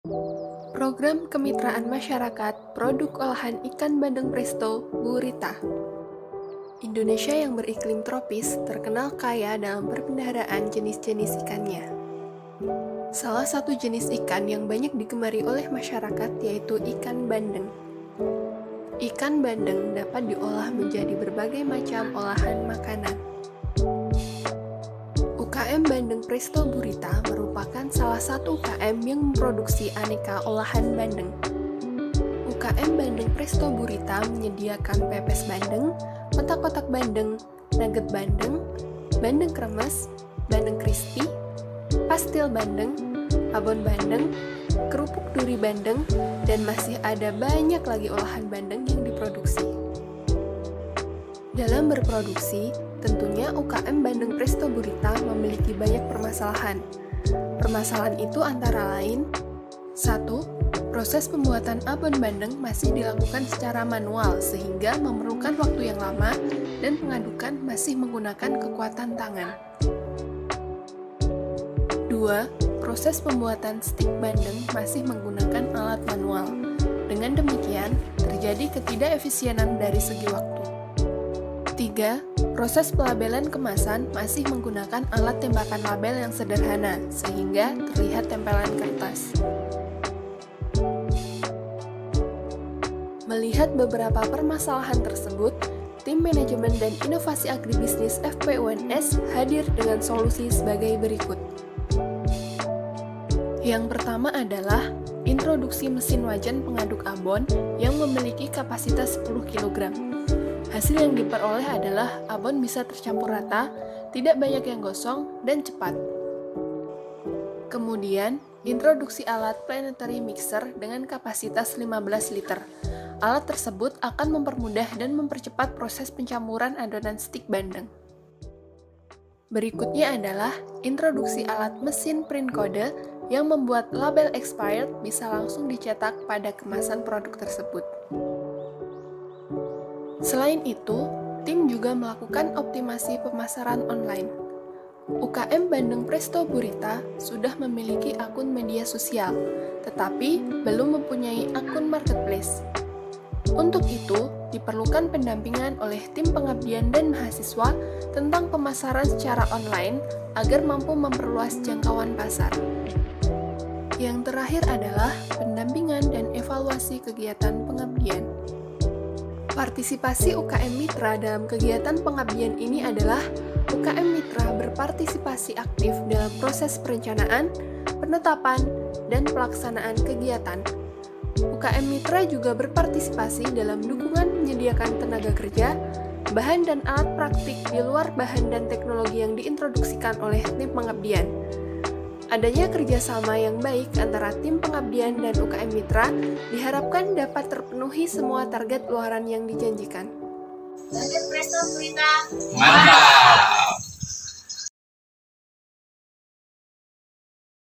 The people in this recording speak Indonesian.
Program Kemitraan Masyarakat Produk Olahan Ikan Bandeng Presto, Bu Rita. Indonesia yang beriklim tropis terkenal kaya dalam perbendaharaan jenis-jenis ikannya. Salah satu jenis ikan yang banyak digemari oleh masyarakat yaitu ikan bandeng. Ikan bandeng dapat diolah menjadi berbagai macam olahan makanan. UKM Bandeng Presto Bu Rita merupakan salah satu UKM yang memproduksi aneka olahan bandeng. UKM Bandeng Presto Bu Rita menyediakan pepes bandeng, kotak-kotak bandeng, nugget bandeng, bandeng kremes, bandeng crispy, pastil bandeng, abon bandeng, kerupuk duri bandeng, dan masih ada banyak lagi olahan bandeng yang diproduksi. Dalam berproduksi, tentunya UKM Bandeng Presto Bu Rita memiliki banyak permasalahan. Permasalahan itu antara lain: 1. Proses pembuatan abon bandeng masih dilakukan secara manual sehingga memerlukan waktu yang lama dan pengadukan masih menggunakan kekuatan tangan. 2. Proses pembuatan stik bandeng masih menggunakan alat manual. Dengan demikian, terjadi ketidakefisienan dari segi waktu. 3. Proses pelabelan kemasan masih menggunakan alat tembakan label yang sederhana, sehingga terlihat tempelan kertas. Melihat beberapa permasalahan tersebut, tim manajemen dan inovasi agribisnis FPUNS hadir dengan solusi sebagai berikut. Yang pertama adalah introduksi mesin wajan pengaduk abon yang memiliki kapasitas 10 kg. Hasil yang diperoleh adalah abon bisa tercampur rata, tidak banyak yang gosong, dan cepat. Kemudian, introduksi alat planetary mixer dengan kapasitas 15 liter. Alat tersebut akan mempermudah dan mempercepat proses pencampuran adonan stik bandeng. Berikutnya adalah introduksi alat mesin print kode yang membuat label expired bisa langsung dicetak pada kemasan produk tersebut. Selain itu, tim juga melakukan optimasi pemasaran online. UKM Bandeng Presto Bu Rita sudah memiliki akun media sosial, tetapi belum mempunyai akun marketplace. Untuk itu, diperlukan pendampingan oleh tim pengabdian dan mahasiswa tentang pemasaran secara online agar mampu memperluas jangkauan pasar. Yang terakhir adalah pendampingan dan evaluasi kegiatan pengabdian. Partisipasi UKM Mitra dalam kegiatan pengabdian ini adalah UKM Mitra berpartisipasi aktif dalam proses perencanaan, penetapan, dan pelaksanaan kegiatan. UKM Mitra juga berpartisipasi dalam dukungan menyediakan tenaga kerja, bahan dan alat praktik di luar bahan dan teknologi yang diintroduksikan oleh tim pengabdian. Adanya kerjasama yang baik antara tim pengabdian dan UKM Mitra diharapkan dapat terpenuhi semua target luaran yang dijanjikan. Bandeng Presto Bu Rita. Mantap!